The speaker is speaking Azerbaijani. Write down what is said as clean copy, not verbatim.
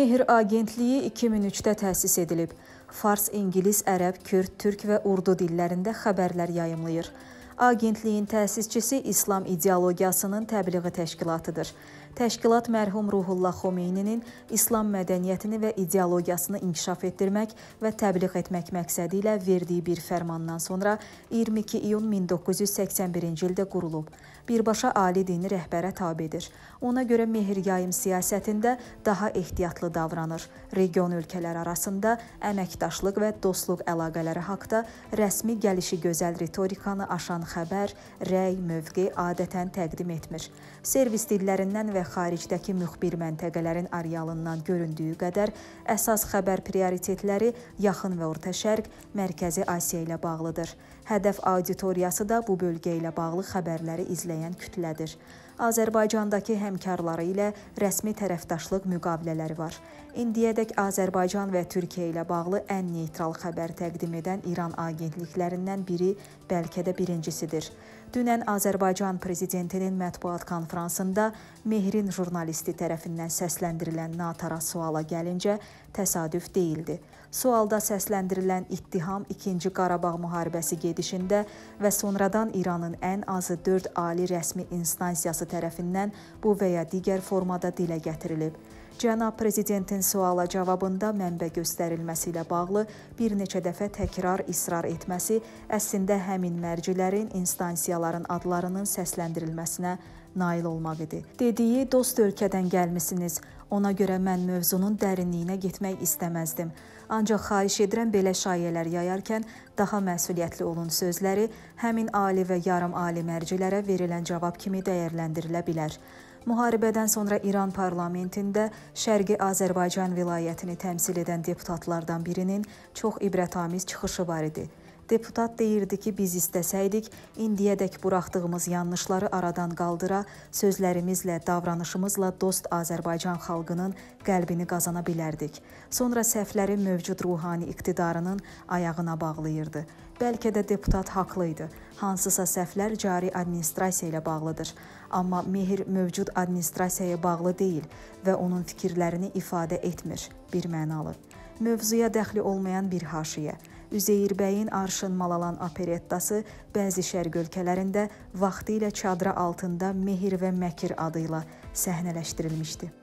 Mehr Agentliyi 2003-də təsis edilib. Fars, İngilis, ərəb, kürd, türk və urdu dillərində xəbərlər yayımlayır. Agentliyin təsisçisi İslam ideologiyasının təbliği təşkilatıdır. Təşkilat mərhum Ruhullah Xomeyninin İslam mədəniyyətini və ideologiyasını inkişaf etdirmək və təbliğ etmək məqsədi ilə verdiyi bir fərmandan sonra 22 iyun 1981-ci ildə qurulub. Birbaşa ali dini rəhbərə tabedir. Ona görə Mehr yayım siyasətində daha ehtiyatlı davranır. Region ölkələr arasında əməkdaşlıq və dostluq əlaqələri haqda rəsmi gəlişi gözəl ritorikanı aşan xəbər, rəy, mövqe adətən təqdim etmir. Servis dillərindən və xaricdəki müxbir məntəqələrin arealından göründüyü qədər əsas xəbər prioritetləri Yaxın və Orta Şərq, Mərkəzi Asiya ilə bağlıdır. Hədəf auditoriyası da bu bölgə ilə bağlı xəbərləri izləyən kütlədir. Azərbaycandakı həmkarları ilə rəsmi tərəfdaşlıq müqavilələri var. İndiyədək Azərbaycan və Türkiyə ilə bağlı ən neytral xəbər təqdim edən İran agentliklərindən biri, bəlkə də birincisidir. Dünən Azərbaycan prezidentinin mətbuat konfransında Mehrin jurnalisti tərəfindən səsləndirilən natara suala gəlincə təsadüf deyildi. Sualda səsləndirilən ittiham 2-ci Qarabağ müharibəsi gedişində və sonradan İranın ən azı 4 ali rəsmi instansiyası tərəfindən bu və ya digər formada dilə gətirilib. Cənab Prezidentin suala cavabında mənbə göstərilməsi ilə bağlı bir neçə dəfə təkrar israr etməsi əslində həmin mərcilərin, instansiyaların adlarının səsləndirilməsinə nail olmaq idi. Dediyi, dost ölkədən gəlmisiniz, ona görə mən mövzunun dərinliyinə getmək istəməzdim. Ancaq xahiş edirəm belə şayələr yayarkən daha məsuliyyətli olun sözləri həmin ali və yarım ali mərcilərə verilən cavab kimi dəyərləndirilə bilər. Müharibədən sonra İran parlamentində Şərqi Azərbaycan vilayətini təmsil edən deputatlardan birinin çox ibrətamiz çıxışı var idi. Deputat deyirdi ki, biz istəsəydik, indiyədək buraxdığımız yanlışları aradan qaldıra, sözlərimizlə, davranışımızla dost Azərbaycan xalqının qəlbini qazana bilərdik. Sonra səhvləri mövcud ruhani iqtidarının ayağına bağlayırdı. Bəlkə də deputat haqlıydı. Hansısa səhvlər cari administrasiya ilə bağlıdır. Amma Mehr mövcud administrasiyaya bağlı deyil və onun fikirlərini ifadə etmir, bir mənalı. Mövzuya dəxli olmayan bir haşiyə. Üzeyir bəyin Arşın Malalan operettası bəzi şərq ölkələrində vaxtilə çadıra altında Mehr və Məkir adıyla səhnələşdirilmişdi.